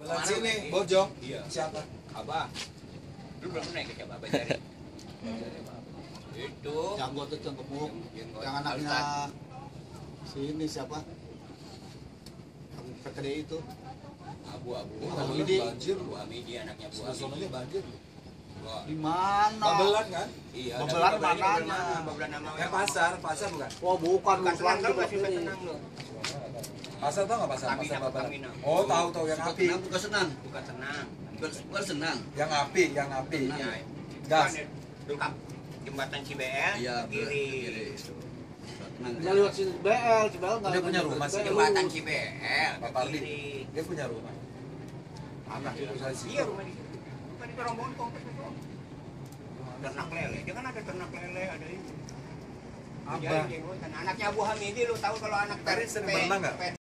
Belah sini, Bojong. Iya. Siapa? Abah. Lu belum naik ke siapa? Abah cari. Itu. Janggot itu yang gemuk. Yang anaknya si ini siapa? Yang PKD itu. Abu-abu. Hamidi. Banjir. Abu Hamidi anaknya Abu Sononya Hamidi. banjir. Wah. Di mana? Babelan kan? Iya. Babelan tapi Babelan mananya? Babelan nama Yang pasar bukan? Oh, bukan Bukan Ruslan tenang di lu, sebelah suka kiri. tenang lu. Pasar tau nggak pasar? Pertamina, Pasar Babelan. Pertamina. Oh tahu yang api. Senang bukan senang, Bukan tenang. bukan senang. Yang api. Iya. Gas. Dekat jembatan CBL Iya, kiri. Senang. Nggak lewat sini BL, CBL nggak. Dia punya rumah sih, BL. Jembatan CBL Pak ke Parli. kiri. Dia punya rumah. Anak itu saya sih. Iya rumah di situ. Bukan itu rombongan kompleks itu. Ternak lele, dia kan ada ternak lele, ada ini. Abah. Dia jenggotan. Anaknya Abu Hamidi, lu tahu kalau anak Tadi sering berenang nggak?